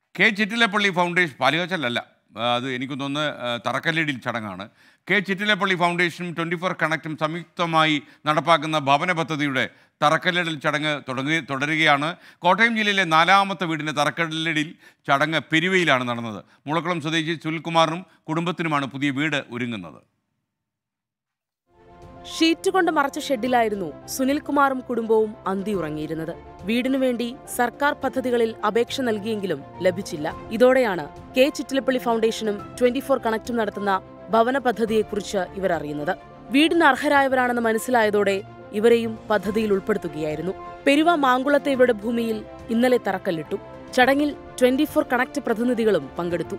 K Chittilappilly foundation പാലുകാച്ചലല്ല, അത് എനിക്ക് തോന്നുന്നു തറക്കല്ലിടിൽ ചടങ്ങാണ്. കെ ചിറ്റിലപ്പള്ളി ഫൗണ്ടേഷനും 24 കണക്റ്റും സംയുക്തമായി നടപ്പാക്കുന്ന ഭവന പദ്ധതിയുടെ തറക്കല്ലിടൽ ചടങ്ങ് തുടരുകയാണ്. കോട്ടയം ജില്ലയിലെ 4ാമത്തെ വീടിൻ്റെ തറക്കല്ലിടിൽ ചടങ്ങ് പെരുവയിലാണ് നടന്നത്. മുളക്കുളം സ്വദേശി സുനിൽകുമാറിനും കുടുംബത്തിനുമാണ് പുതിയ വീട് ഒരുങ്ങുന്നത്. ഷീറ്റ് കൊണ്ട് മറച്ച ഷെഡിലായിരുന്നു സുനിൽകുമാറും കുടുംബവും അന്തിയുറങ്ങിയിരുന്നത്. വീടിനു വേണ്ടി സർക്കാർ പദ്ധതികളിൽ അപേക്ഷ നൽകിയെങ്കിലും ലഭിച്ചില്ല. ഇതോടെയാണ് കെ ചിറ്റിലപ്പള്ളി ഫൗണ്ടേഷനും 24 കണക്റ്റും നടത്തുന്ന ഭവന പദ്ധതിയെക്കുറിച്ച് ഇവർ അറിയുന്നത്. വീടിന് അർഹരായവരാണെന്ന് മനസ്സിലായതോടെ ഇവരെയും പദ്ധതിയിൽ ഉൾപ്പെടുത്തുകയായിരുന്നു. പെരുവ മാങ്കുളത്തെ ഇവരുടെ ഭൂമിയിൽ ഇന്നലെ തറക്കല്ലിട്ടു. ചടങ്ങിൽ 24 കണക്റ്റ് പ്രതിനിധികളും പങ്കെടുത്തു.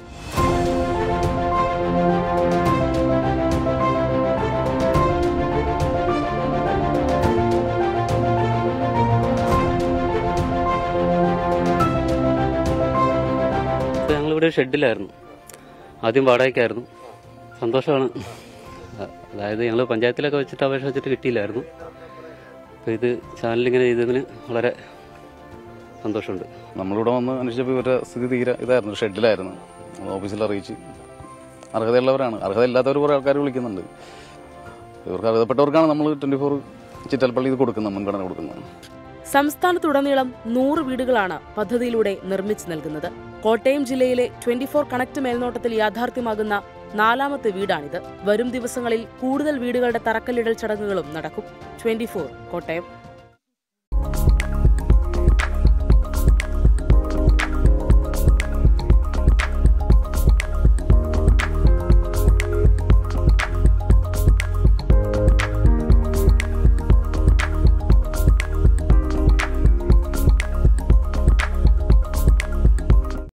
ഞങ്ങളിവിടെ ഷെഡിലായിരുന്നു, ആദ്യം വാടകയ്ക്കായിരുന്നു. സന്തോഷമാണ്. അതായത് ഞങ്ങൾ പഞ്ചായത്തിലൊക്കെ വെച്ചിട്ട് അപേക്ഷ വെച്ചിട്ട് കിട്ടിയില്ലായിരുന്നു. അപ്പോൾ ഇത് ചാനലിങ്ങനെ ചെയ്തതിന് വളരെ സന്തോഷമുണ്ട്. നമ്മളിവിടെ വന്ന് അന്വേഷിച്ചപ്പോൾ ഇവരുടെ സ്ഥിതി തീരെ ഇതായിരുന്നു, ഷെഡിലായിരുന്നു. ഓഫീസിൽ അറിയിച്ച് അർഹതയുള്ളവരാണ്. അർഹതയില്ലാത്തവർ കുറേ ആൾക്കാർ വിളിക്കുന്നുണ്ട്. ഇവർക്ക് അർഹതപ്പെട്ടവർക്കാണ് നമ്മൾ 24 ചിറ്റലപ്പള്ളി ഇത് കൊടുക്കുന്നത്, മുൻഗണന കൊടുക്കുന്നത്. സംസ്ഥാനത്തുടനീളം 100 വീടുകളാണ് പദ്ധതിയിലൂടെ നിർമ്മിച്ചു നൽകുന്നത്. കോട്ടയം ജില്ലയിലെ 24 കണക്റ്റ് മേൽനോട്ടത്തിൽ യാഥാർത്ഥ്യമാകുന്ന 4ാമത്തെ വീടാണിത്. വരും ദിവസങ്ങളിൽ കൂടുതൽ വീടുകളുടെ തറക്കല്ലിടൽ ചടങ്ങുകളും നടക്കും. 24 കോട്ടയം.